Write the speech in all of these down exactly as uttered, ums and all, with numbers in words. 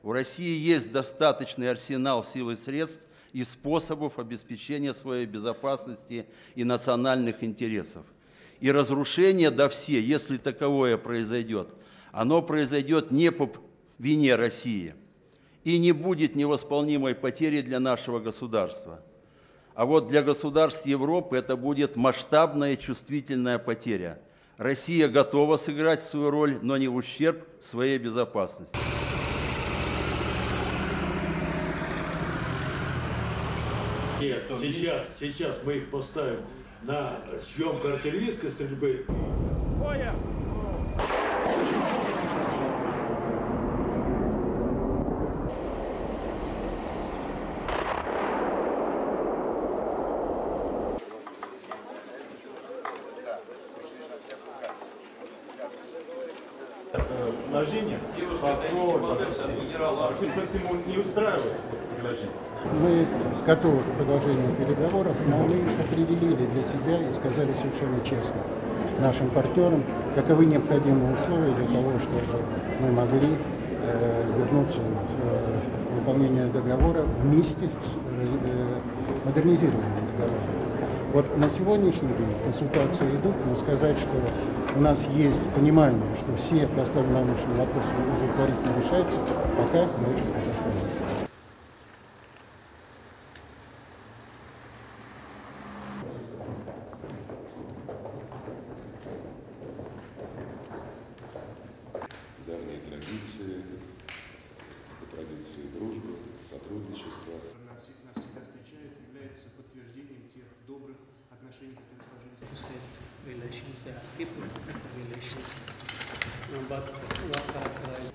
В России есть достаточный арсенал сил и средств и способов обеспечения своей безопасности и национальных интересов. И разрушение до все, если таковое произойдет, оно произойдет не по вине России и не будет невосполнимой потери для нашего государства. А вот для государств Европы это будет масштабная и чувствительная потеря. Россия готова сыграть свою роль, но не в ущерб своей безопасности. Сейчас, сейчас мы их поставим на съемку артиллерийской стрельбы. Фоя! Предложение по всему не устраивает предложение. Мы готовы к продолжению переговоров, но мы определили для себя и сказали совершенно честно нашим партнерам, каковы необходимые условия для того, чтобы мы могли э, вернуться в э, выполнение договора вместе с э, модернизированным договором. Вот на сегодняшний день консультации идут, но сказать, что у нас есть понимание, что все поставленные наши вопросы удовлетворительно решаются, пока мы это сказать не можем. Давние традиции, традиции дружбы, сотрудничества. Нас всегда встречает, является подтверждением тех добрых отношений, которые сложились. Relations, yeah, diplomatic relations. Uh, but what characterizes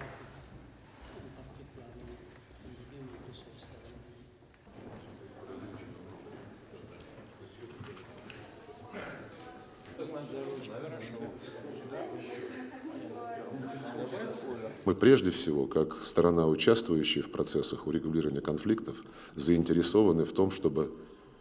Мы прежде всего, как сторона, участвующая в процессах урегулирования конфликтов, заинтересованы в том, чтобы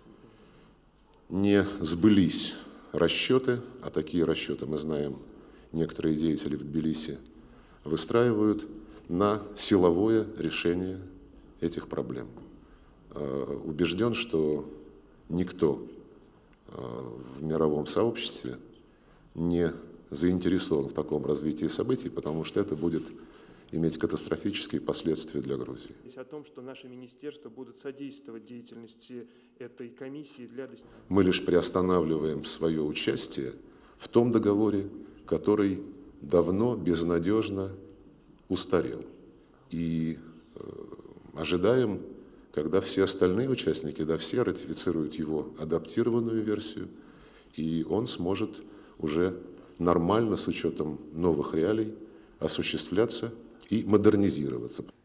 не сбылись расчеты, а такие расчеты, мы знаем, некоторые деятели в Тбилиси выстраивают на силовое решение этих проблем. Убежден, что никто в мировом сообществе не заинтересован в таком развитии событий, потому что это будет иметь катастрофические последствия для Грузии. О том, что наши министерства будут содействовать деятельности этой комиссии для... Мы лишь приостанавливаем свое участие в том договоре, который давно безнадежно устарел. И э, ожидаем, когда все остальные участники, да, все ратифицируют его адаптированную версию, и он сможет уже нормально, с учетом новых реалий, осуществляться и модернизироваться.